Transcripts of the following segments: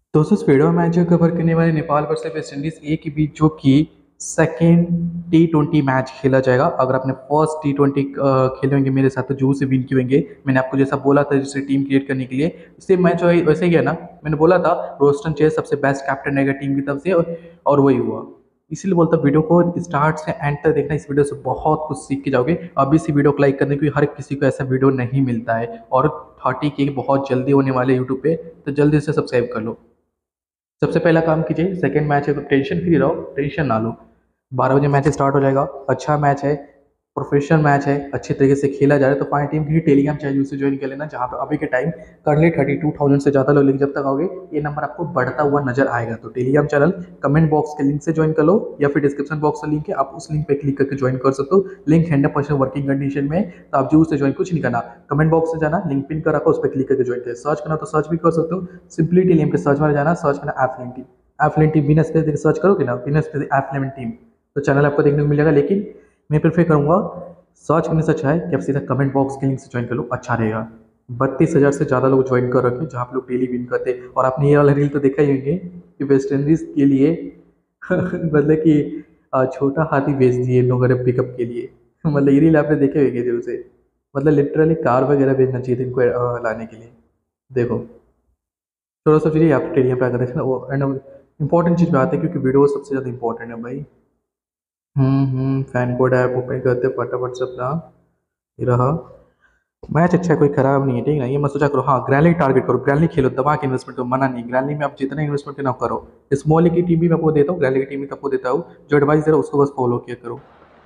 दोस्तों इस वीडियो में मैच जो कवर करने वाले Nepal versus West Indies A के बीच जो कि सेकेंड T20 मैच खेला जाएगा। अगर आपने फर्स्ट T20 खेले होंगे मेरे साथ तो जरूर से विन किए होंगे। मैंने आपको जैसा बोला था जैसे टीम क्रिएट करने के लिए सेम मैच वैसे ही है ना। मैंने बोला था रोस्टन चेस सबसे बेस्ट कैप्टन रहेगा टीम की तरफ से और वही हुआ। इसीलिए बोलता वीडियो को स्टार्ट से एंड तक देखना। इस वीडियो से बहुत कुछ सीख के जाओगे। अभी इसी वीडियो को लाइक करने की हर किसी को ऐसा वीडियो नहीं मिलता है और 30 के बहुत जल्दी होने वाले यूट्यूब पे, तो जल्दी से सब्सक्राइब कर लो। सबसे पहला काम कीजिए, सेकंड मैच है तो टेंशन फ्री रहो, टेंशन ना लो। 12 बजे मैच स्टार्ट हो जाएगा। अच्छा मैच है, प्रोफेशनल मैच है, अच्छे तरीके से खेला जा रहा है। तो फाइन टीम की टेलीग्राम चैनल उसे ज्वाइन कर लेना, जहाँ पे अभी के टाइम करंटली 32,000 से ज़्यादा लोग, लेकिन जब तक आओगे ये नंबर आपको बढ़ता हुआ नजर आएगा। तो टेलीग्राम चैनल कमेंट बॉक्स के लिंक से ज्वाइन कर लो या फिर डिस्क्रिप्शन बॉक्स का लिंक है, आप उस लिंक पे क्लिक करके ज्वाइन कर सकते हो। लिंक 100% वर्किंग कंडीशन में है, तो आप जरूर से ज्वाइन, कुछ नहीं करना। कमेंट बॉक्स से जाना, लिंक पिन कर रखा, उस पर क्लिक करके ज्वाइन करें। सर्च करना तो सर्च भी कर सकते हो, सिंपली टेलीग्राम के सर्च में जाना, सर्च करना एफलेन टीम। एफलेन टीम बिना स्पेस देकर सर्च करोगे ना, बिना स्पेस एफलेन टीम, तो चैनल आपको देखने को मिलेगा। लेकिन मैं प्रेफर करूंगा सर्च करने से अच्छा है कि आप सीधा कमेंट बॉक्स के लिंक से ज्वाइन कर लो, अच्छा रहेगा। 32,000 से ज़्यादा लोग ज्वाइन कर रखे हैं, जहाँ पे लोग डेली विन करते हैं। और आपने ये वाला रील तो देखा ही होंगे कि वेस्ट इंडीज के लिए मतलब कि छोटा हाथी बेच दिए इन लोगों ने पिकअप के लिए। मतलब ये रील आपने देखे होंगे जरूर से। मतलब लिटरली कार वगैरह बेचना चाहिए था इनको लाने के लिए। देखो थोड़ा सा फिर आप टेलीग्राम पे आकर देखना वो एंड इंपॉर्टेंट चीज़ पे आते हैं, क्योंकि वीडियो सबसे ज़्यादा इंपॉर्टेंट है भाई। फैन कोड ऐप ओपन करते फटाफट से अपना। ये रहा। मैच अच्छा है, कोई खराब नहीं है, ठीक है ना। ये मत सोचा करो हाँ ग्रैंडली टारगेट करो, ग्रैंडली खेलो, दबा के इन्वेस्टमेंट करो, मना नहीं। ग्रैंडली में आप जितना इन्वेस्टमेंट करना हो करो। स्मॉल की टीम भी मैं आपको देता हूँ, ग्रैंडली की टीम भी आपको देता हूँ। जो एडवाइस दे रहा हूँ उसको बस फॉलो किया करो।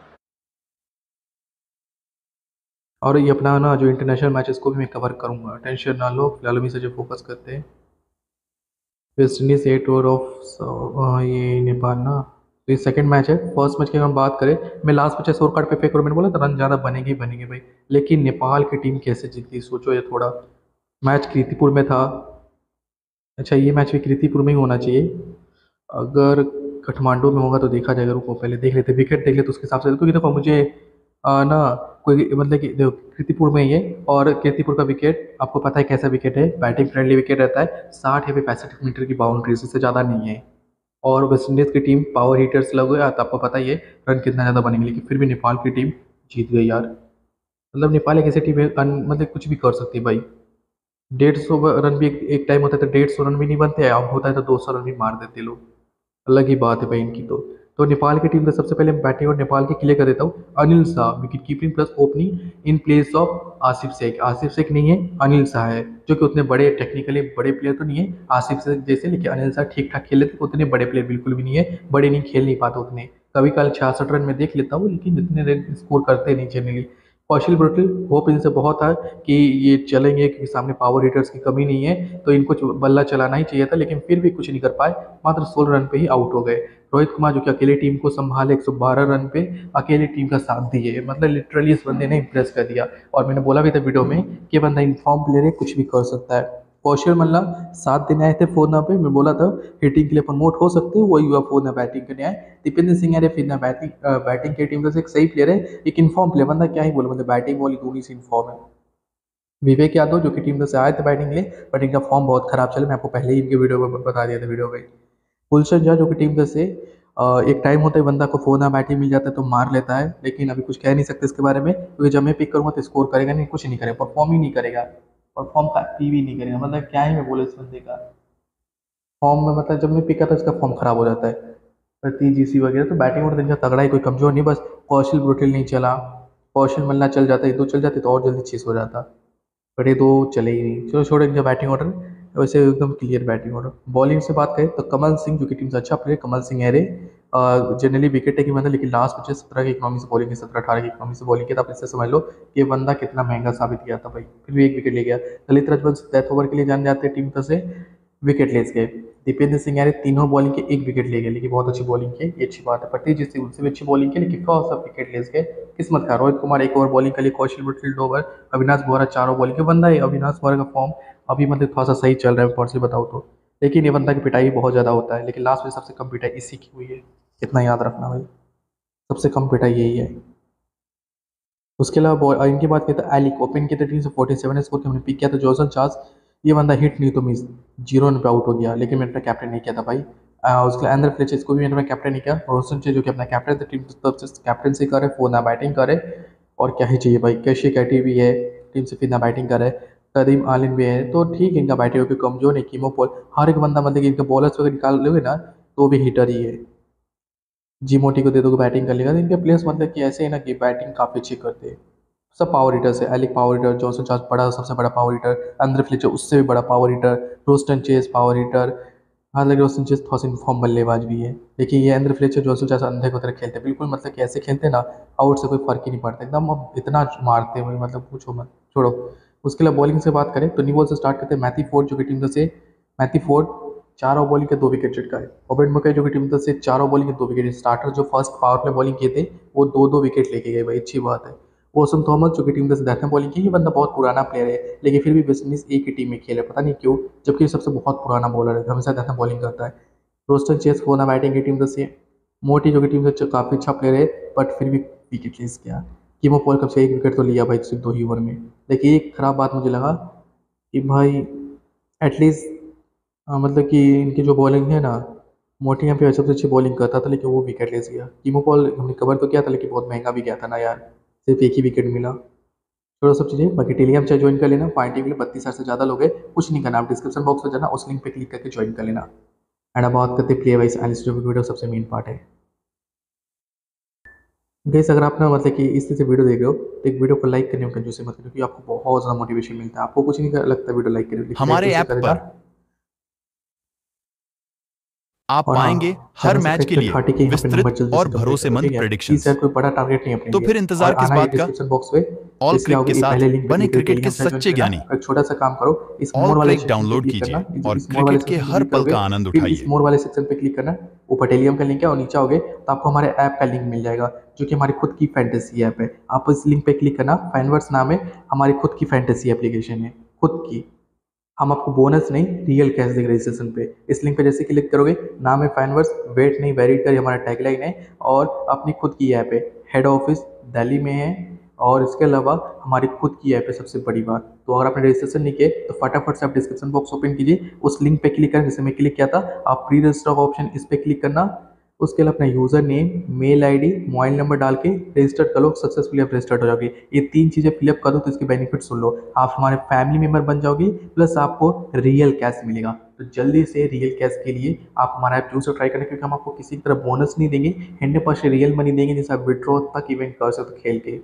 और ये अपना ना जो इंटरनेशनल मैचेस को भी मैं कवर करूंगा, टेंशन ना लो। फिलहाल अभी से जो फोकस करते हैं वेस्ट इंडीज 8 ओवर ऑफ ये नेपाल ना। तो ये सेकंड मैच है। फर्स्ट मैच की अगर हम बात करें, मैं लास्ट मैच स्कोर कार्ड पे फेंक मैंने बोला था रन ज़्यादा बनेगी ही बनेगी भाई। लेकिन नेपाल की टीम कैसे जीती सोचो। ये थोड़ा मैच कीर्तिपुर में था। अच्छा ये मैच भी कीर्तिपुर में ही होना चाहिए। अगर काठमांडू में होगा तो देखा जाएगा, रुको पहले देख लेते, विकेट देख लेते उसके हिसाब से। क्योंकि देखो मुझे ना कोई मतलब कि देखो कीर्तिपुर में ही है। और कीर्तिपुर का विकेट आपको पता है कैसा विकेट है, बैटिंग फ्रेंडली विकेट रहता है। 60 या फिर 65 मीटर की बाउंड्री, इससे ज़्यादा नहीं है। और वेस्ट इंडीज़ की टीम पावर हीटर्स लग गया तो आपको पता ही है रन कितना ज़्यादा बनेंगे। लेकिन फिर भी नेपाल की टीम जीत गई यार। मतलब नेपाल एक ऐसी टीम है मतलब कुछ भी कर सकती है भाई। 150 रन भी एक टाइम होता है तो 150 रन भी नहीं बनते हैं, अब होता है तो 200 रन भी मार देते लोग। अलग ही बात है भाई इनकी तो नेपाल की टीम का सबसे पहले बैटिंग और नेपाल की क्लियर कर देता हूँ। Anil Shah wicket keeping plus opening in place of Asif Sheikh. Asif Sheikh नहीं है, अनिल शाह है, जो कि उतने बड़े टेक्निकली बड़े प्लेयर तो नहीं है आसिफ शेख जैसे। लेकिन अनिल शाह ठीक ठाक खेल लेते, उतने बड़े प्लेयर बिल्कुल भी नहीं है, बड़े नहीं खेल नहीं पाते उतने। कभी कल 66 रन में देख लेता हूँ, लेकिन इतने रन स्कोर करते नहीं जनरली। कौशल ब्रोटल होप इनसे बहुत था कि ये चलेंगे, क्योंकि सामने पावर हिटर्स की कमी नहीं है, तो इनको बल्ला चलाना ही चाहिए था। लेकिन फिर भी कुछ नहीं कर पाए, मात्र 16 रन पे ही आउट हो गए। रोहित कुमार जो कि अकेले टीम को संभाले 112 रन पे, अकेले टीम का साथ दिए, मतलब लिटरली इस बंदे ने इंप्रेस कर दिया। और मैंने बोला भी था वीडियो में कि ये बंदा इनफॉर्म प्लेयर है, कुछ भी कर सकता है। कौशल मल्ला 7 दिन आए थे फोरना पे, मैं बोला था हिटिंग के लिए प्रमोट हो सकते हो, वही हुआ फोरना बैटिंग करने आए। दीपेंद्र सिंह अरे फिर ना बैटिंग बैटिंग की टीम से एक सही प्लेयर है, एक इन्फॉर्म प्लेयर बंदा, क्या ही बोले, मतलब बैटिंग बॉल दोनों से इन्फॉर्म है। विवेक यादव जो कि टीम से आए थे बैटिंग के लिए, बट इनका फॉर्म बहुत खराब चला, मैं आपको पहले ही इनके वीडियो में बता दिया था वीडियो में। गुलशन झा जो कि टीम से एक टाइम होता है बंदा को फोन बैटिंग मिल जाता है तो मार लेता है, लेकिन अभी कुछ कह नहीं सकते इसके बारे में, क्योंकि जब मैं पिक करूंगा तो स्कोर करेगा नहीं, कुछ नहीं करेगा, परफॉर्म ही नहीं करेगा। परफॉर्म का भी नहीं करेगा, मतलब क्या ही मैं बोले इस बंदे का। फॉर्म में मतलब जब मैं पिक करता हूँ इसका फॉर्म खराब हो जाता है। प्रति जीसी वगैरह तो बैटिंग और इनका तगड़ा ही, कोई कमजोर नहीं, बस कौशल ब्रोटिल नहीं चला। कौशल मल्ला चल जाता, ये दो चल जाते तो और जल्दी चीज हो जाता, बट ये दो चले ही नहीं। चलो छोड़ो इनका बैटिंग ऑर्डर, वैसे एकदम क्लियर बैटिंग ऑर्डर। बॉलिंग से बात करें तो कमल सिंह जो कि टीम से अच्छा player, Kamal Singh Airee generally wicket taking बंदा, लेकिन लास्ट बचे 17 की इकोनॉमी से बॉलिंग की, 17-18 की इकोनॉमी से बॉलिंग की, तो आप इससे समझ लो कि ये बंदा कितना महंगा साबित किया था भाई। फिर भी एक विकेट ले गया। ललित रजवंश डेथ ओवर के लिए जान जाते हैं टीम तरफ से, विकेट ले गए। दीपेंद्र सिंह यार तीनों बॉलिंग के एक विकेट ले गए, लेकिन बहुत अच्छी बॉलिंग की, ये अच्छी बात है। पट्टी जिससे उनसे भी अच्छी बॉलिंग की, लेकिन फर्स्ट सब विकेट ले गए। किस्मत का रोहित कुमार 1 ओवर बॉलिंग के लिए, Kaushal Patel 2 over, Avinash Bohara 4 over bowling के बंदा है। अविनाश बोहरा का फॉर्म अभी मतलब थोड़ा सा सही चल रहा है पर्सनली बताऊँ तो, लेकिन ये बंदा की पिटाई बहुत ज़्यादा होता है। लेकिन लास्ट में सबसे कम पिटाई इसी की हुई है, इतना याद रखना भाई, सबसे कम पिटाई यही है। उसके अलावा इनकी बात करें तो एलिक ओपन की टीम से 47 स्कोर हमने पिक किया था। जॉसन चार्ल्स ये बंदा हिट नहीं तो मिस, 0 रन पे आउट हो गया, लेकिन मैंने अपना कैप्टन नहीं किया था भाई। उसके अंदर फ्लेचर इसको भी मैंने अपना कैप्टन नहीं किया। रोशन से जो कि अपना कैप्टन था टीम की तरफ से, कैप्टन से करे, फोर ना बैटिंग करे, और क्या ही चाहिए भाई। कैशी कैटी भी है टीम से, फिर ना बैटिंग करे। करीम आलिम भी है, तो ठीक है, इनका बैटिंग होकर कमजोर है। कीमो पॉल, हर एक बंदा मतलब कि इनके बॉलर्स वगैरह निकाल लोगे ना तो भी हिटर ही है। जी मोटी को दे दोगे बैटिंग कर लेगा। तो इनके प्लेयर्स मतलब कि ऐसे है ना कि बैटिंग काफी अच्छी करते हैं। सब पावर हिटर्स है। Alick power hitter, Johnson Charles बड़ा, सबसे बड़ा पावर हिटर। अंदर फ्लेचर उससे भी बड़ा power hitter. Roston Chase power hitter. हालांकि रोस्टन चेस थोड़ा सा इनफॉर्म बल्लेबाज भी है। देखिए ये अंदर फ्लेचर, जॉनसन चार्ल्स अंधे की तरह खेलते हैं बिल्कुल, मतलब कि ऐसे खेलते हैं ना, आउट से कोई फर्क ही नहीं पड़ता एकदम। अब इतना मारते हैं भाई, मतलब पूछो मत, छोड़ो। उसके लिए बॉलिंग से बात करें तो न्यू बॉल से स्टार्ट करते हैं। मैथ्यू फोर्ड जो कि टीम से, मैथ्यू फोर्ड चारों बॉलिंग के 2 विकेट चटकाए। ओबेड मकई जो कि टीम से चारों बॉलिंग के 2 विकेट। स्टार्टर जो फर्स्ट पावर प्ले बॉलिंग किए थे वो 2-2 विकेट लेके गए भाई, अच्छी बात है। ओसन थॉमस जो कि टीम से बैट्समैन बॉलिंग की, ये बंदा बहुत पुराना प्लेयर है, लेकिन फिर भी वेस्ट इंडीज एक ही टीम में खेले, पता नहीं क्यों, जबकि ये सबसे बहुत पुराना बॉलर है, हमेशा बैट्समैन बॉलिंग करता है। रोस्टन चेस फोना बैटिंग की टीम से। मोटी जो कि टीम से काफ़ी अच्छा प्लेयर है, बट फिर भी विकेट लेस गया। कीमो पॉल कब से 1 विकेट तो लिया भाई सिर्फ 2 ही ओवर में। देखिए एक खराब बात मुझे लगा कि भाई एटलीस्ट, मतलब कि इनकी जो बॉलिंग है ना, मोटी यहाँ पे सबसे अच्छी बॉलिंग करता था, लेकिन वो विकेट लेस गया। कीमो पॉल हमने कवर तो किया था, लेकिन बहुत महंगा भी गया था ना यार, सिर्फ एक ही विकेट मिला। थोड़ा सब चीज़ें बाकी, टेलीग्राम चैनल ज्वाइन कर लेना। फाइटिंग के लिए 32,000 से ज़्यादा लोग हैं। कुछ नहीं करना, आप डिस्क्रिप्शन बॉक्स में जाना, उस लिंक पे क्लिक करके ज्वाइन कर लेना। एंड अब बात करते प्ले वाइज एनालिसिस, जो वीडियो सबसे मेन पार्ट है। गैस अगर आप ना मतलब कि इस तरह से वीडियो देख रहे हो तो एक वीडियो को लाइक करने में कंजूसी मत करो, क्योंकि आपको बहुत ज़्यादा मोटिवेशन मिलता है। आपको कुछ नहीं लगता वीडियो लाइक करो, लेकिन लाइक हमारे जैसे ऐप कर देना। पर आप और पाएंगे हाँ, हर चैनल मैच सब्सक्राइब के करके लिए घाटी के यहाँ पे नंबर विस्तृत जल्दी और से कंप्लीट करो, भरोसेमंद ठीक है। इस प्रेडिक्शंस। यार कोई बड़ा टारगेट नहीं है अपने तो लिए। फिर और इंतजार किस आना है बात का। डिस्क्रिप्शन बॉक्स में, ऑल जैसे क्रिक आओगे के ये साथ पहले लिंक पे बने क्लिक करके क्रिकेट के टेलीग्राम चैनल ज्वाइन कर सच्चे लेना। ज्ञानी। एक छोटा सा काम करो, इस ऑल मोर वाले क्रिक सेक्शन पे डाउनलोड क्लिक कीजिए करना। और इस मोर वाले क्रिकेट के सेक्शन पे हर क्लिक पल करोगे, का आनंद फिर इस उठाइए। मोर वाले सेक्शन पे क्लिक करना। ऊपर टेलीग्राम का लिंक है, और नीचे आओगे तो आपको हमारे ऐप का लिंक मिल जाएगा, जो कि हमारी खुद की फैंटेसी ऐप है। आप इस लिंक पे क्लिक करना, फैनवर्स नाम है, हमारी खुद की फैंटेसी एप्लीकेशन है, खुद की। हम आपको बोनस नहीं, रियल कैश देंगे रजिस्ट्रेशन पे। इस लिंक पे जैसे क्लिक करोगे, नाम है फैनवर्स, वेट नहीं वेरीड कर, हमारा टैगलाइन है। और अपनी खुद की ऐप है, हेड ऑफिस दिल्ली में है। और इसके अलावा हमारी खुद की ऐप है, सबसे बड़ी बात। तो अगर आपने रजिस्ट्रेशन नहीं किया तो फटाफट से आप डिस्क्रिप्शन बॉक्स ओपन कीजिए, उस लिंक पे क्लिक करें जैसे मैं क्लिक किया था। आप प्री रजिस्टर का ऑप्शन, इस पे क्लिक करना। उसके लिए अपना user name, mail ID, mobile number डाल के रजिस्टर कर लो, सक्सेसफुली आप रजिस्टर्ड हो जाओगे। ये 3 चीज़ें फिलअप कर दो तो इसके बेनिफिट सुन लो। आप हमारे फैमिली मेंबर बन जाओगे, प्लस आपको रियल कैश मिलेगा। तो जल्दी से रियल कैश के लिए आप हमारा ऐप जरूर से ट्राई करें, क्योंकि हम आपको किसी की तरह बोनस नहीं देंगे, 100% रियल मनी देंगे, जिससे आप विड्रॉ तक इवेंट कर सकते हो खेल के।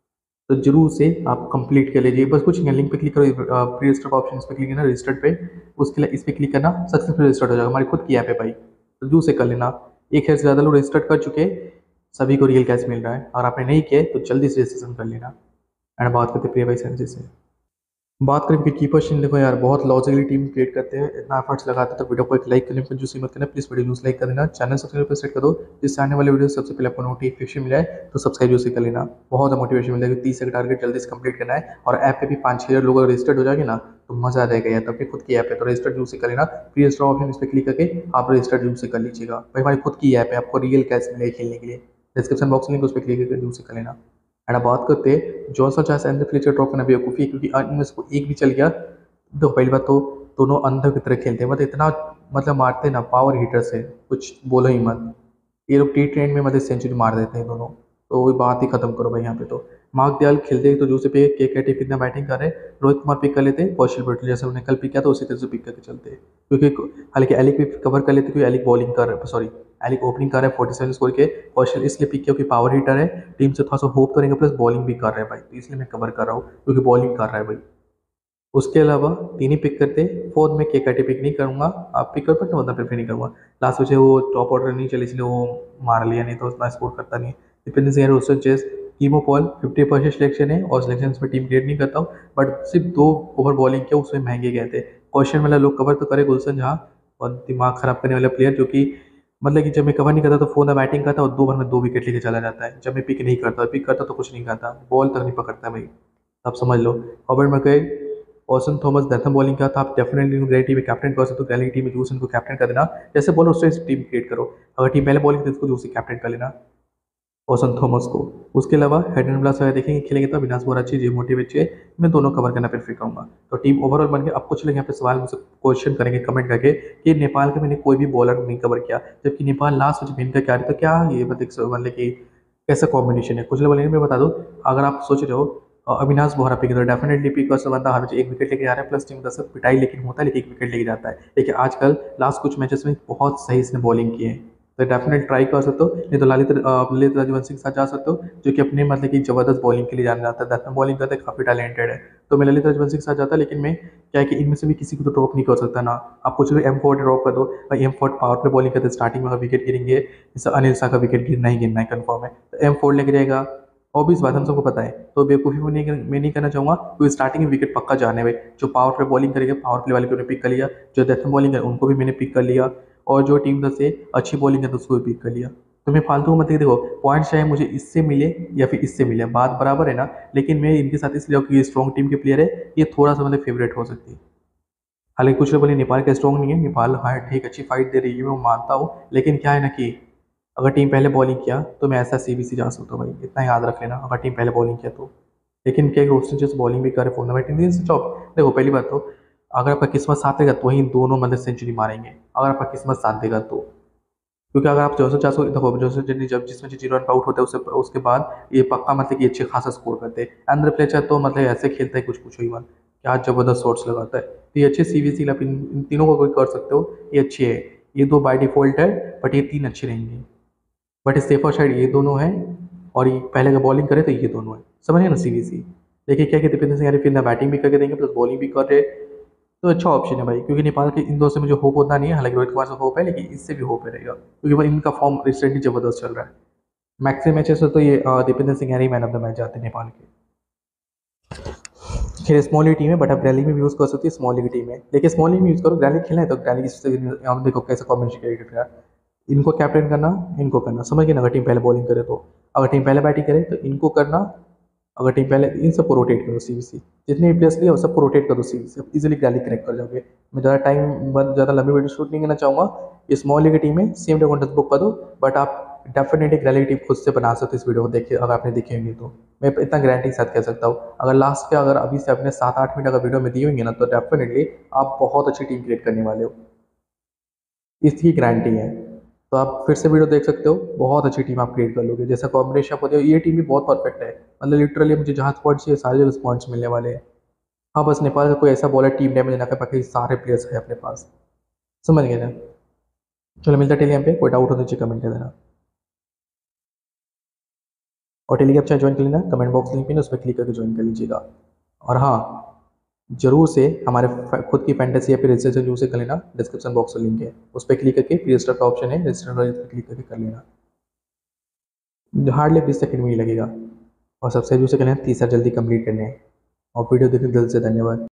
तो जरूर से आप कंप्लीट कर लीजिए, बस कुछ नहीं, लिंक पे क्लिक करो, प्री रजिस्टर का ऑप्शन, इस पे क्लिक करना रजिस्टर्ड पे। उसके लिए इस पे क्लिक करना, सक्सेसफुल रजिस्टर्ड हो जाएगा। हमारी खुद की ऐप है भाई, तो जरूर से कर लेना। 1,000 से ज़्यादा लोग रजिस्टर्ड कर चुके हैं, सभी को रियल कैश मिल रहा है। और आपने नहीं किया है, तो जल्दी से रजिस्ट्रेशन कर लेना। एंड बात करते प्रिय भाई सर से। बात करें विकेट कीपर शीन, देखो यार बहुत लॉजिकली टीम क्रिएट करते हैं, इतना एफर्ट्स लगाते हैं, तो वीडियो को एक लाइक करने में कंजूसी मत करना प्लीज़। वीडियो जूस लाइक कर देना, चैनल सब्सक्राइब पर सेट कर दो, जिससे आने वाले वीडियो सबसे पहले आपको नोटिफिकेशन मिला है। तो सब्सक्राइब जूस कर लेना, बहुत मोटिवेशन मिलेगा। 30 का टारगेट जल्दी से कंप्लीट करना है। और ऐप पे भी 5-6 लोग रजिस्टर्ड हो जाएंगे ना, तो मजा आ जाएगा यार। तो अपनी खुद की ऐप है, तो रजिस्टर्ड जूस कर लेना। प्री रजिस्टर ऑप्शन, इस पर क्लिक करके आप रजिस्टर्ड जूस कर लीजिएगा भाई। हमारी खुद की ऐप है, आपको रियल कैश मिलेगा खेलने के लिए। डिस्क्रिप्शन बॉक्स लिंक, उस पर क्लिक करके जूस कर लेना। एंड अब बात करते हैं Johnson Charles and Fletcher drop करना बेवकूफ़ी है, क्योंकि इनमें से कोई एक भी चल गया तो पहली बात तो दोनों अंधों की तरह खेलते हैं, मतलब इतना, मतलब मारते हैं ना, पावर हीटर से कुछ बोलो ही मत। ये लोग T20 में मतलब सेंचुरी मार देते हैं दोनों, तो वही बात ही खत्म करो भाई यहाँ पे। तो मार्क दयाल खेलते हैं तो दूसरे पे के कितना बैटिंग कर रहे हैं, रोहित कुमार पिक कर लेते हैं, कौशल पटेल जैसे उन्हें कल पिक किया, तो उसी तरह से पिक करके चलते हैं। क्योंकि हालांकि एलिक भी कवर कर लेते हैं, क्योंकि एलिक बॉलिंग कर रहे हैं, सॉरी एलिक ओपनिंग कर रहे हैं 47 स्कोर के। कौशल इसलिए पिक किया क्योंकि पावर हिटर है, टीम से थोड़ा सा होप करेंगे, प्लस बॉलिंग भी कर रहे हैं भाई, तो इसलिए मैं कवर कर रहा हूँ, क्योंकि बॉलिंग कर रहा है भाई। उसके अलावा तीन ही पिक करते, फोर्थ में के पिक नहीं करूंगा। आप पिक कर सकते हो, प्रेफर नहीं करूंगा। लास्ट में वो टॉप ऑर्डर नहीं चले, इसलिए वो मार लिया, नहीं तो उतना स्कोर करता नहीं। डिपेंडेंस यार Roston Chase, Keemo Paul 50% selection है, और सिलेक्शन में टीम क्रिएट नहीं करता हूँ, बट सिर्फ 2 ओवर बॉलिंग किया, उसमें महंगे गए थे। क्वेश्चन वाला लोग कवर तो करे गुलशन जहाँ, और दिमाग खराब करने वाला प्लेयर, जो कि मतलब कि जब मैं कवर नहीं करता तो फोन बैटिंग करता, और 2 ओवर में 2 विकेट लेके चला जाता है। जब मैं पिक नहीं करता, पिक करता तो कुछ नहीं करता, बॉल तक नहीं पकड़ता भाई। आप समझ लो। रॉबर्ट मैकई, ऑसन थॉमस डेथम बॉलिंग का था, आप डेफिनेटली उनको ग्रेट टीम में कैप्टन कर सकते हो। ग्रैली टीम में जूस उनको कैप्टन कर देना, जैसे बोलो उससे टीम क्रिएट करो। अगर टीम पहले बॉलिंग तो उसको जूस कैप्टन कर लेना। ओसन थॉमस को। उसके अलावा हेड एंड ब्लास्ट वगैरह देखेंगे, खेलेंगे तो अविनाश बोराची, जे मोटिवेट, मैं दोनों कवर करना प्रेफर करूंगा। तो टीम ओवरऑल बन गया। अब कुछ लोग यहाँ पे सवाल मुझसे क्वेश्चन करेंगे कमेंट करके कि नेपाल का मैंने कोई भी बॉलर नहीं कवर किया, जबकि नेपाल लास्ट मैच विन करके आ रही, तो क्या ये मतलब कि कैसा कॉम्बिनेशन है। कुछ लोग बोलेंगे, मैं बता दूं, अगर आप सोच रहे हो अविनाश बोहरा पिक तो डेफिनेटली पिक कर सकता, बंदा हर मैच एक विकेट लेके आ रहा है, प्लस टीम का सब पिटाई लेकिन होता है, लेकिन एक विकेट लेके जाता है। लेकिन आजकल लास्ट कुछ मैचेस में बहुत सही इसने बॉलिंग की है, तो डेफिनेट ट्राई कर सकते हो। नहीं तो ललित राजवंशी के साथ जा सकते हो, जो कि अपने मतलब कि जबरदस्त बॉलिंग के लिए जाना जाता है, डेथ में बॉलिंग करते हैं, काफी टैलेंटेड है। तो मैं ललित राजवंशी के साथ जाता, लेकिन मैं क्या है कि इनमें से भी किसी को तो ड्रॉप नहीं कर सकता ना। आप कुछ भी M4 ड्रॉप कर दो, भाई M4 पावर पे बॉलिंग करते स्टार्टिंग में अगर विकेट गिरेंगे, जैसे अनिल शाह का विकेट गिरना ही गिरना है कन्फर्म है, तो M4 लेके जाएगा। ऑब्वियस बात हम सबको पता है, तो बेवकूफ़ी मैं नहीं करना चाहूंगा, क्योंकि स्टार्टिंग में विकेट पक्का जाने में जो पावर पे बॉलिंग करेंगे, पावर प्ले वाले को मैंने पिक कर लिया, जो डेथ में बॉलिंग है उनको भी मैंने पिक कर लिया, और जो टीम से अच्छी बॉलिंग है तो उसको भी पिक कर लिया। तो मैं फालतू मत देखो, पॉइंट चाहे मुझे इससे मिले या फिर इससे मिले, बात बराबर है ना। लेकिन मैं इनके साथ इसलिए क्योंकि ये स्ट्रॉन्ग टीम के प्लेयर है, ये थोड़ा सा मतलब फेवरेट हो सकती है। हालांकि कुछ लोग बोले नेपाल का स्ट्रॉन्ग नहीं है, नेपाल हाँ ठीक अच्छी फाइट दे रही है, मैं वो मानता हूँ, लेकिन क्या है ना कि अगर टीम पहले बॉलिंग किया तो मैं ऐसा CBC जा सकता हूँ भाई, इतना याद रख लेना, अगर टीम पहले बॉलिंग किया तो। लेकिन क्या रोस्टर जैसे बॉलिंग भी करे, फॉर्नामेंट इंडियंस चौक। देखो पहली बात तो, अगर आपका किस्मत साथ देगा तो ही दोनों मतलब सेंचुरी मारेंगे, अगर आपका किस्मत साथ देगा तो। क्योंकि अगर आप 400 400 देखो, जोसफ जर्नी जब जिसमें 0 रन पे आउट होता है, उससे उसके बाद ये पक्का मतलब कि अच्छे खासा स्कोर करते हैं। अंदर प्लेचर तो मतलब ऐसे खेलता है कुछ पूछो ही मत, क्या जबरदस्त शॉट्स लगाता है। तो ये अच्छे CBC आप इन तीनों को कोई कर सकते हो, ये अच्छे है। ये दो बाय डिफॉल्ट है, बट ये तीन अच्छे रहेंगे। बट सेफर साइड ये दोनों हैं, और ये पहले अगर बॉलिंग करे तो ये दोनों है, समझिए ना CBC। देखिए क्या कि दीपेंद्र सिंह यारी फिर ना बैटिंग भी करके देंगे प्लस बॉलिंग भी कर रहे, तो अच्छा ऑप्शन है भाई। क्योंकि नेपाल के इन दो से मुझे होप उतना नहीं है, हालांकि रोहित कुमार से होप है, लेकिन इससे भी होप रहेगा, क्योंकि भाई इनका फॉर्म रिसेंटली जबरदस्त चल रहा है। मैक्सिमम मैचेस तो ये दीपेंद्र सिंह यारी मैन ऑफ द मैच जाते हैं नेपाल के। खैर स्मॉल ही टीम है, बट आप रैली में भी यूज़ कर सकती है, स्मॉल ही की टीम है, लेकिन स्मॉल ही में यूज़ करो, रैली खेलना है तो रैली की आप देखो कैसा कॉम्बिनेशन क्रिकेट का। इनको कैप्टन करना, इनको करना, समझ गए ना। अगर टीम पहले बॉलिंग करे तो, अगर टीम पहले बैटिंग करे तो इनको करना, अगर टीम पहले इन सबको रोटेट करो CBC, जितने भी प्लेयर्स लिए वो सबको रोटेट करो CBC, अब इजीली रैली क्रैक कर जाओगे। मैं ज़्यादा लंबी वीडियो शूट नहीं करना चाहूँगा। ये स्मॉल लीग की टीम है, सेम डे कॉन्टेस्ट बुक कर दो, बट आप डेफिनेटली एक रैली टीम खुद से बना सकते हो इस वीडियो को देखिए, अगर आपने देखी होंगी तो। मैं इतना गारंटी के साथ कह सकता हूँ, अगर लास्ट के अगर अभी से अपने 7-8 मिनट अगर वीडियो में दिए होंगे ना, तो डेफिनेटली आप बहुत अच्छी टीम क्रिएट करने वाले हो, इसकी गारंटी है। तो आप फिर से वीडियो देख सकते हो, बहुत अच्छी टीम आप क्रिएट कर लोगे, जैसा कॉम्बिनेशन आप होते हो, ये टीम भी बहुत परफेक्ट है। मतलब लिटरली मुझे जहाँ पॉइंट्स चाहिए सारे जगह पॉइंट्स मिलने वाले हैं। हाँ बस नेपाल का कोई ऐसा बॉलर टीम डैमेज ना कर, बाकी सारे प्लेयर्स है अपने पास, समझ गए ना। चलो मिलता है टेलीग्राम पे, कोई डाउट हो तो नीचे कमेंट कर देना, और टेलीग्राम चैनल ज्वाइन कर लेना, कमेंट बॉक्स लिंक पे ना, उस पर क्लिक करके ज्वाइन कर लीजिएगा। और हाँ, जरूर से हमारे खुद की फैंटेसी या फिर रजिस्ट्रेशन जरूर से कर लेना, डिस्क्रिप्शन बॉक्स में लिंक है, उस पर क्लिक करके रजिस्टर का ऑप्शन है, रजिस्टर पर क्लिक करके कर लेना। हार्डली 20 सेकंड में ही लगेगा, और सबसे जरूर से कर लेना, तीसरा जल्दी कंप्लीट करने हैं। और वीडियो देखने के दिल से धन्यवाद।